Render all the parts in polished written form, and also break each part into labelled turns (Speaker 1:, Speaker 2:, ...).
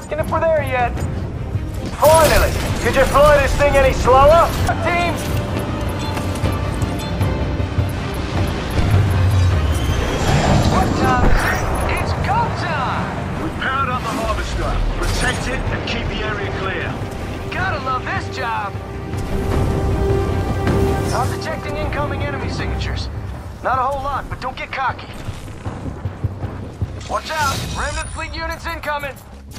Speaker 1: asking if we're there yet.
Speaker 2: Finally! Could you fly this thing any slower?
Speaker 1: Team! What time is it? It's go time!
Speaker 2: We've powered up the harvester. Protect it and keep the area clear.
Speaker 1: You gotta love this job! I'm detecting incoming enemy signatures. Not a whole lot, but don't get cocky. Watch out! Remnant fleet units incoming!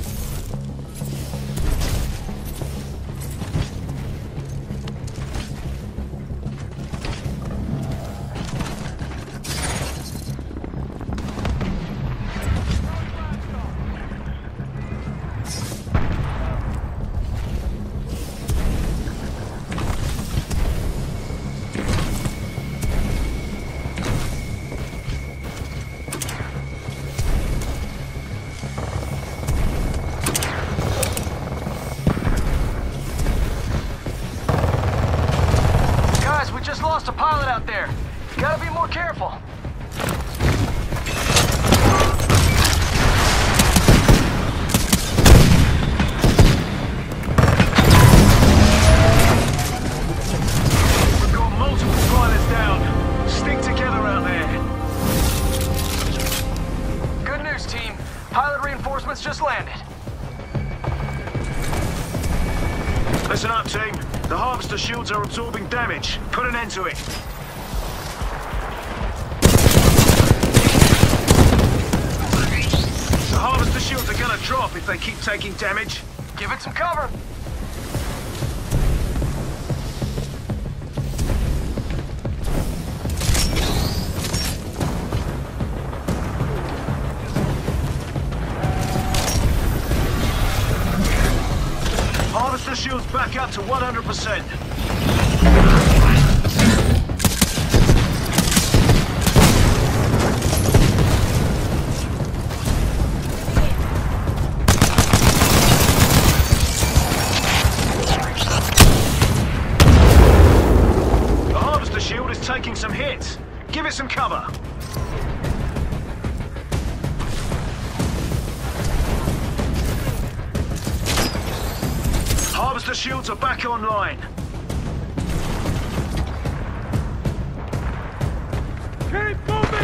Speaker 1: Just lost a pilot out there. Gotta be more careful.
Speaker 2: We've got multiple pilots down. Stick together out there.
Speaker 1: Good news, team. Pilot reinforcements just landed.
Speaker 2: Listen up, team. The harvester shields are absorbing damage. Put an end to it. The harvester shields are gonna drop if they keep taking damage.
Speaker 1: Give it some cover.
Speaker 2: Harvester shields back up to 100%. The harvester shield is taking some hits. Give it some cover. Harvester shields are back online. Keep moving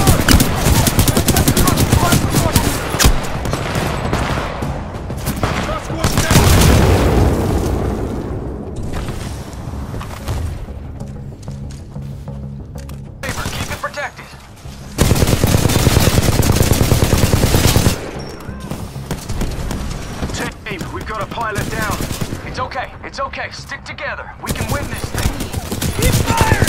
Speaker 1: Keep it protected.
Speaker 2: Team, we've got a pilot down.
Speaker 1: It's okay. It's okay. Stick together. We can win this thing.
Speaker 2: Keep firing!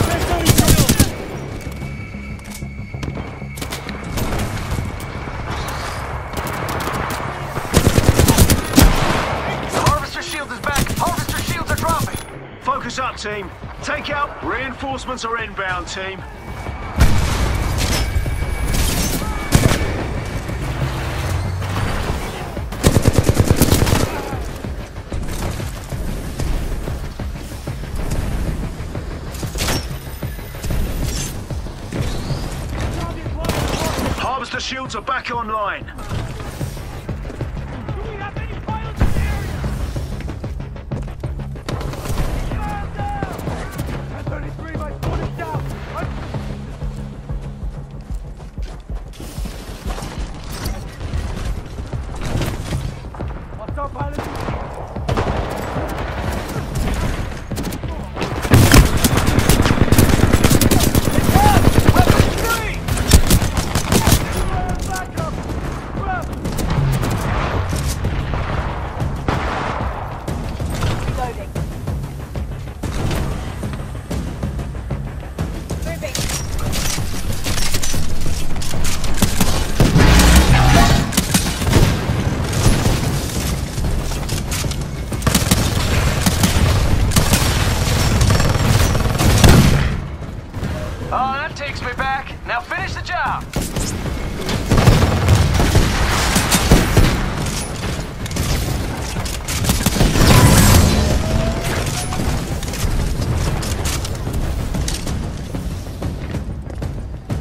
Speaker 1: The harvester shield is back. Harvester shields are dropping.
Speaker 2: Focus up, team. Take out. Reinforcements are inbound, team. Harvester shields are back online.
Speaker 3: Do we have any pilots in the area? Man down! 1033, my phone is down. What's up, pilot?
Speaker 1: Oh, that takes me back. Now finish the job.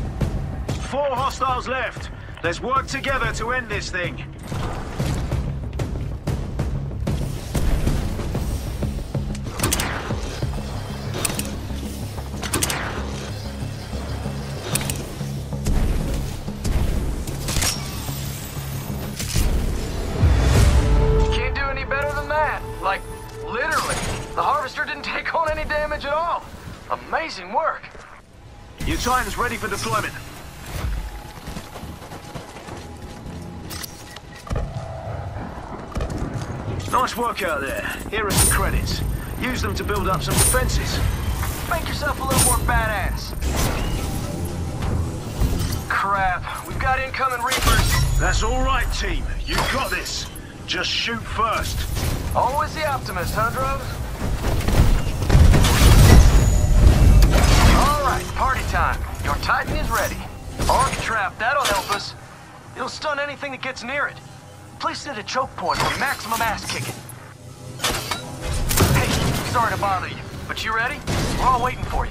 Speaker 2: Four hostiles left. Let's work together to end this thing.
Speaker 1: harvester didn't take on any damage at all. Amazing work.
Speaker 2: Your Titan's ready for deployment. Nice work out there. Here are some credits. Use them to build up some defenses.
Speaker 1: Make yourself a little more badass. Crap, we've got incoming Reapers.
Speaker 2: That's all right, team. You got this. Just shoot first.
Speaker 1: Always the optimist, huh, Droves? All right, party time. Your Titan is ready. Arc trap, that'll help us. It'll stun anything that gets near it. Place it at a choke point for maximum ass kicking. Hey, sorry to bother you, but you ready? We're all waiting for you.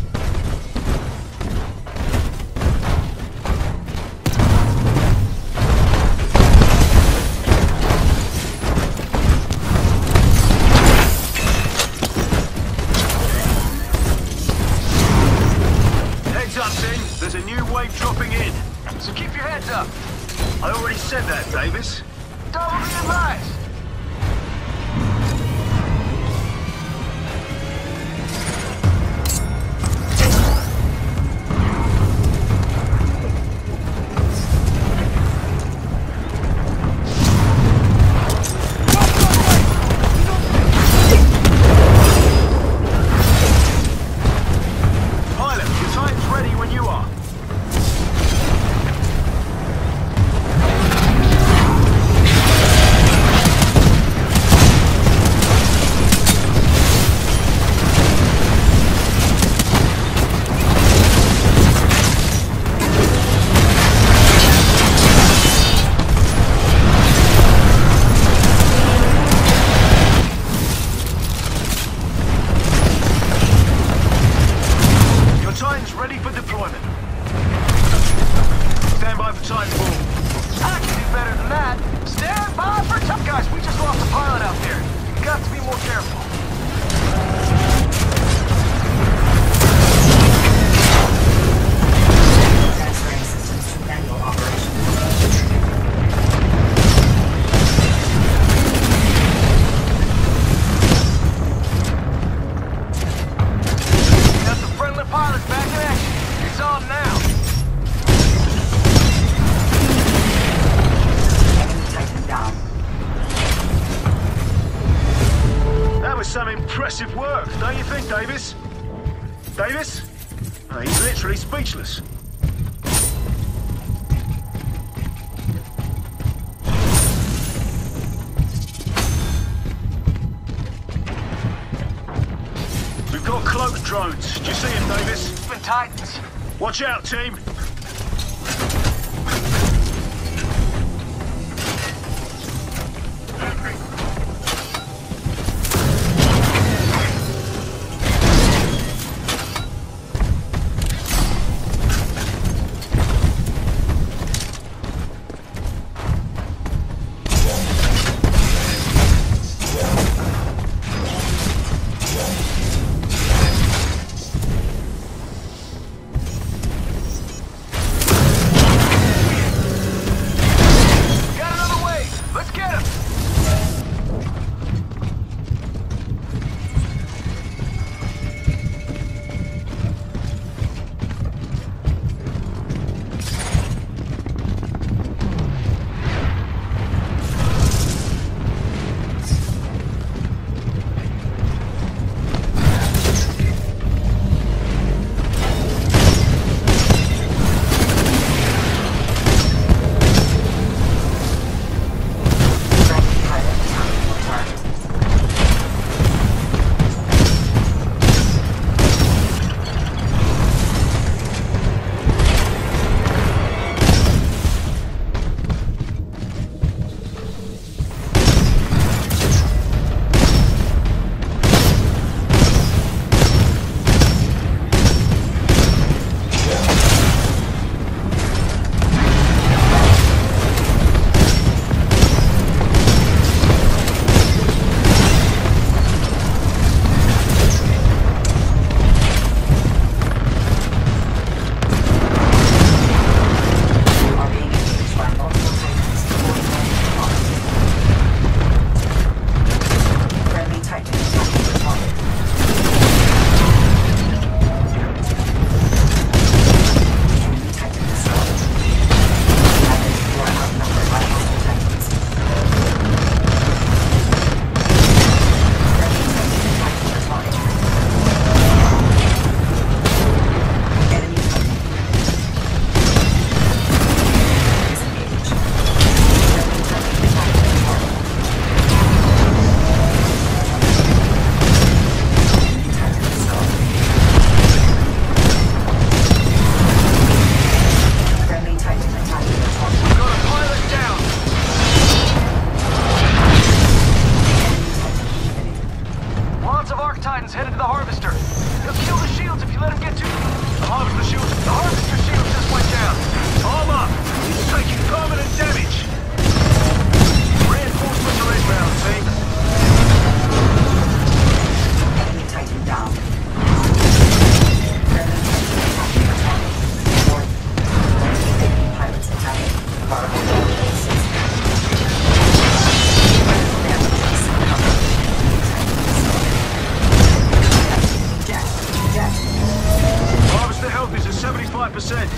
Speaker 2: Heads up, team. There's a new wave dropping in.
Speaker 1: So keep your heads up.
Speaker 2: I already said that, Davis.
Speaker 1: Double the advice.
Speaker 2: Pilot, your Titan's ready when you are. Your Titan's ready for deployment. Stand by for Titanfall.
Speaker 1: I can do better than that. Stand by for tough guys. We just lost a pilot out there. You've got to be more careful.
Speaker 4: Transferring systems to manual operation.
Speaker 1: Got the friendly pilots back in action. It's on now.
Speaker 4: Enemy Titan down.
Speaker 2: That was some impressive work, don't you think, Davis? Davis? Oh, he's literally speechless. We've got cloaked drones. Do you see him, Davis?
Speaker 1: Even Titans.
Speaker 2: Watch out, team.
Speaker 1: of Arc Titans headed to the Harvester. He'll kill the shields if you let him get too... The Harvester shield just went down.
Speaker 2: Arm up! He's taking permanent damage! Reinforcements are inbound, team.
Speaker 4: Enemy Titan down. German Titan attacking. North. Enemy pilots attacking. Cargo system.
Speaker 2: Harvester health is at 75%.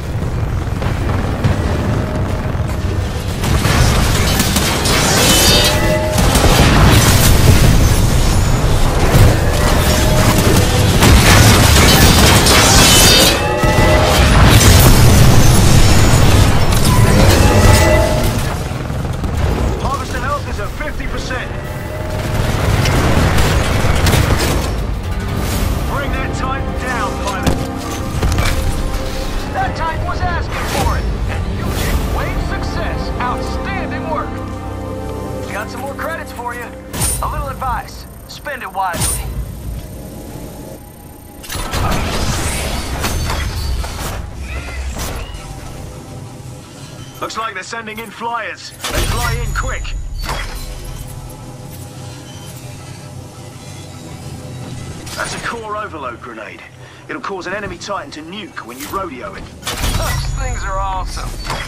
Speaker 2: Harvester health is at 50%. Bring that Titan down, pilot.
Speaker 1: That Titan was asking for it. And you did wave success. Outstanding work. Got some more credits for you. A little advice. Spend it wisely.
Speaker 2: Looks like they're sending in flyers. They fly in quick. That's a core overload grenade. It'll cause an enemy Titan to nuke when you rodeo it.
Speaker 1: Those things are awesome.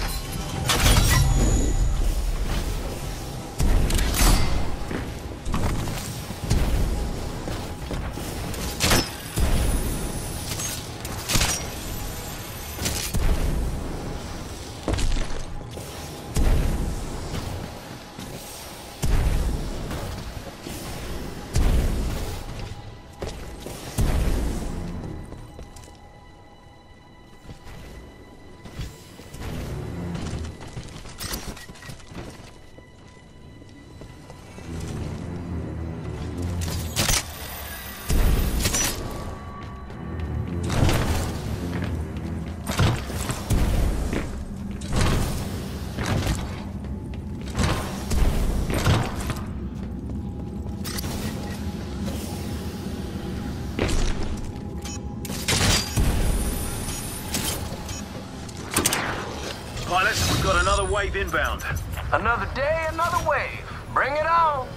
Speaker 2: Pilots, we've got another wave inbound.
Speaker 1: Another day, another wave. Bring it on.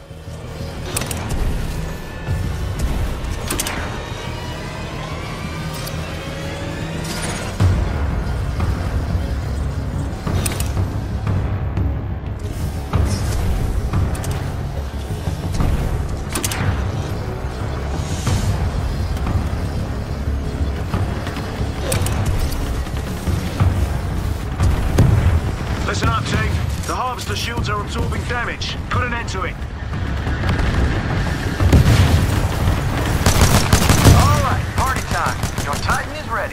Speaker 2: Listen up, team. The Harvester shields are absorbing damage. Put an end to it.
Speaker 1: All right, party time. Your Titan is ready.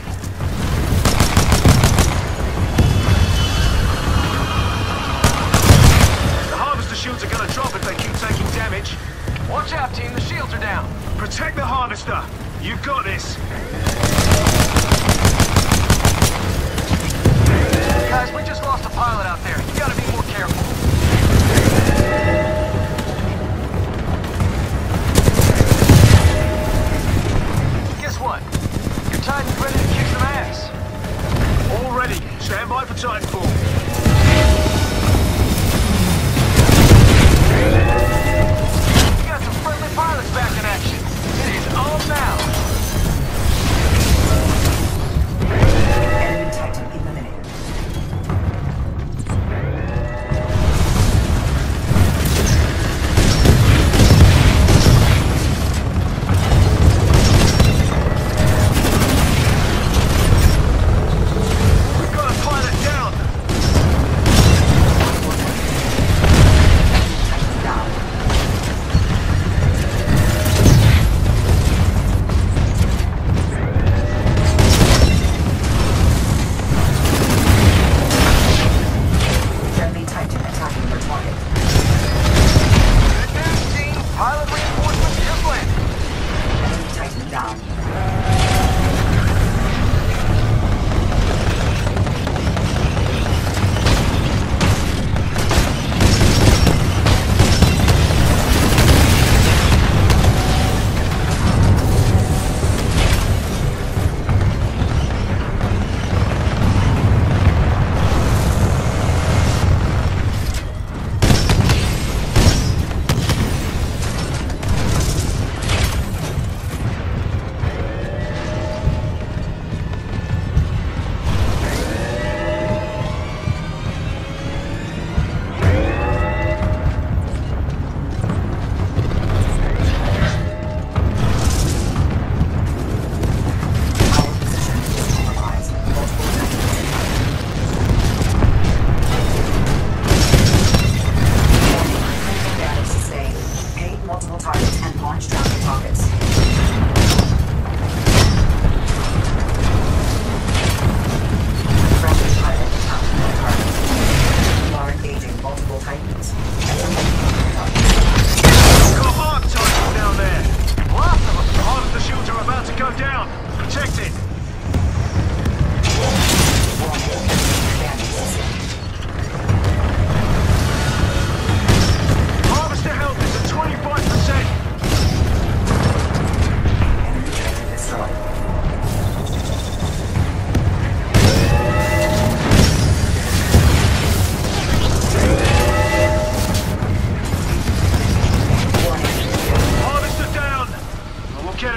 Speaker 2: The Harvester shields are gonna drop if they keep taking damage.
Speaker 1: Watch out, team. The shields are down.
Speaker 2: Protect the Harvester. You've got this.
Speaker 1: Guys, we just lost a pilot out there. You gotta be more careful. Guess what? Your Titan's ready to kick some ass.
Speaker 2: All ready. Stand by for Titanfall.
Speaker 1: You got some friendly pilots back in action. It is on now.
Speaker 4: Enemy Titan eliminated.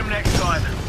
Speaker 2: next time.